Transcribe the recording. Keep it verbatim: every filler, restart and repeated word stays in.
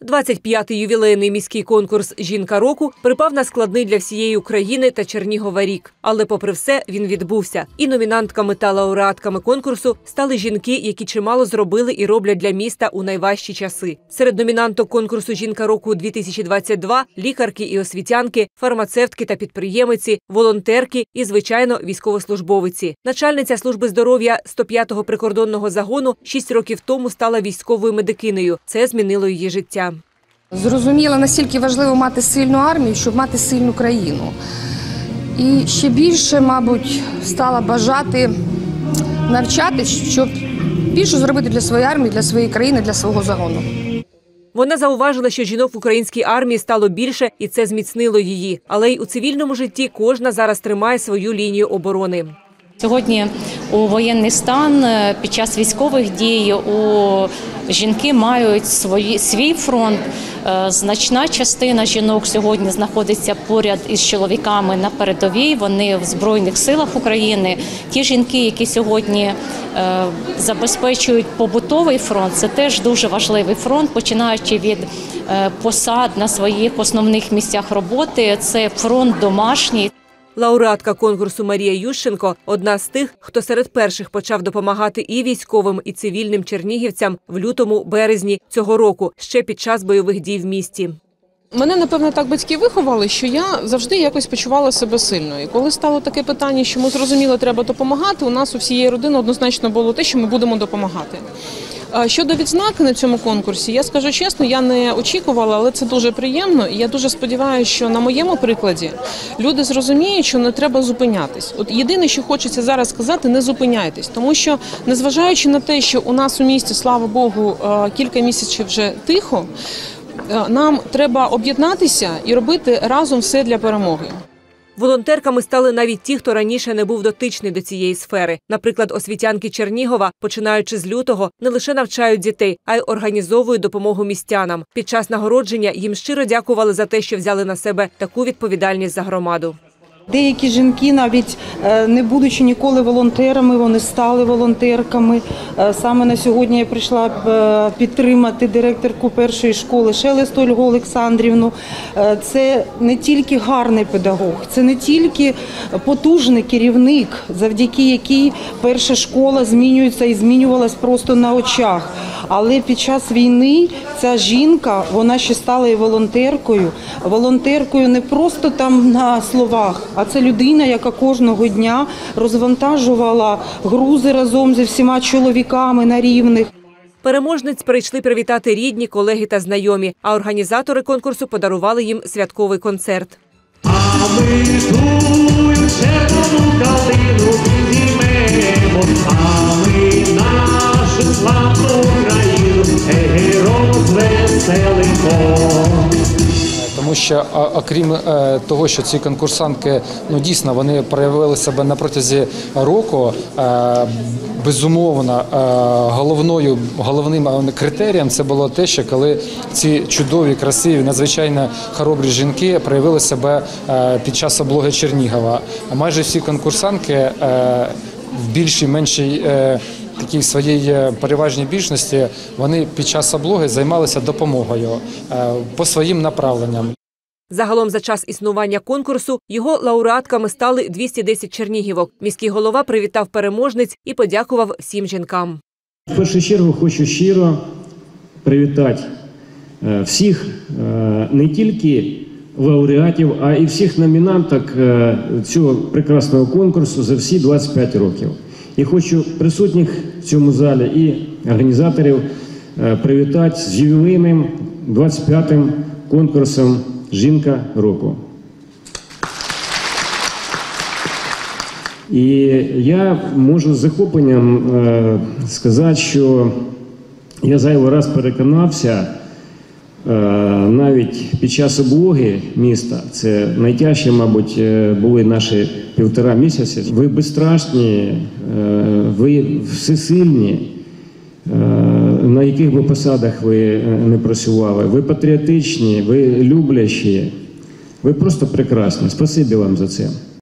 двадцять п'ятий ювілейний міський конкурс «Жінка року» припав на складний для всієї України та Чернігова рік. Але попри все, він відбувся. І номінантками та лауреатками конкурсу стали жінки, які чимало зробили і роблять для міста у найважчі часи. Серед номінанток конкурсу «Жінка року-дві тисячі двадцять два» – лікарки і освітянки, фармацевтки та підприємиці, волонтерки і, звичайно, військовослужбовиці. Начальниця служби здоров'я сто п'ятого прикордонного загону шість років тому стала військовою медикинею. Це змінило її життя. Зрозуміла, наскільки важливо мати сильну армію, щоб мати сильну країну. І ще більше, мабуть, стала бажати навчатись, щоб більше зробити для своєї армії, для своєї країни, для свого загону. Вона зауважила, що жінок в українській армії стало більше, і це зміцнило її. Але й у цивільному житті кожна зараз тримає свою лінію оборони. Сьогодні у воєнний стан, під час військових дій у жінки мають свої, свій фронт. Значна частина жінок сьогодні знаходиться поряд із чоловіками на передовій, вони в Збройних силах України. Ті жінки, які сьогодні е, забезпечують побутовий фронт, це теж дуже важливий фронт, починаючи від е, посад на своїх основних місцях роботи, це фронт домашній. Лауреатка конкурсу Марія Ющенко – одна з тих, хто серед перших почав допомагати і військовим, і цивільним чернігівцям в лютому-березні цього року, ще під час бойових дій в місті. Мене, напевно, так батьки виховали, що я завжди якось почувала себе сильною. І коли стало таке питання, що ми зрозуміли, треба допомагати, у нас у всієї родини однозначно було те, що ми будемо допомагати. Щодо відзнаки на цьому конкурсі, я скажу чесно, я не очікувала, але це дуже приємно. І я дуже сподіваюся, що на моєму прикладі люди зрозуміють, що не треба зупинятись. От єдине, що хочеться зараз сказати, не зупиняйтесь. Тому що, незважаючи на те, що у нас у місті, слава Богу, кілька місяців вже тихо, нам треба об'єднатися і робити разом все для перемоги. Волонтерками стали навіть ті, хто раніше не був дотичний до цієї сфери. Наприклад, освітянки Чернігова, починаючи з лютого, не лише навчають дітей, а й організовують допомогу містянам. Під час нагородження їм щиро дякували за те, що взяли на себе таку відповідальність за громаду. Деякі жінки, навіть не будучи ніколи волонтерами, вони стали волонтерками. Саме на сьогодні я прийшла підтримати директорку першої школи Шелест Ольгу Олександрівну. Це не тільки гарний педагог, це не тільки потужний керівник, завдяки якій перша школа змінюється і змінювалась просто на очах. Але під час війни ця жінка, вона ще стала і волонтеркою. Волонтеркою не просто там на словах, а це людина, яка кожного дня розвантажувала грузи разом зі всіма чоловіками на рівних. Переможниць прийшли привітати рідні, колеги та знайомі, а організатори конкурсу подарували їм святковий концерт. А ми тую червону калину підіймемо, а ми нашу славну Україну, ей, розвеселимо. Тому що, окрім того, що ці конкурсантки, ну, дійсно, вони проявили себе на протязі року, безумовно, головною, головним критерієм це було те, що коли ці чудові, красиві, надзвичайно хоробрі жінки проявили себе під час облоги Чернігова. Майже всі конкурсантки в більшій, меншій такій своїй переважній більшості, вони під час облоги займалися допомогою по своїм направленням. Загалом за час існування конкурсу його лауреатками стали двісті десять чернігівок. Міський голова привітав переможниць і подякував всім жінкам. В першу чергу хочу щиро привітати всіх, не тільки лауреатів, а й всіх номінанток цього прекрасного конкурсу за всі двадцять п'ять років. І хочу присутніх в цьому залі і організаторів привітати з ювілейним двадцять п'ятим конкурсом «Жінка року». І я можу з захопленням сказати, що я зайвий раз переконався, навіть під час облоги міста, це найтяжчі, мабуть, були наші півтора місяці. Ви безстрашні, ви всесильні, на яких би посадах ви не працювали. Ви патріотичні, ви люблячі, ви просто прекрасні. Спасибі вам за це.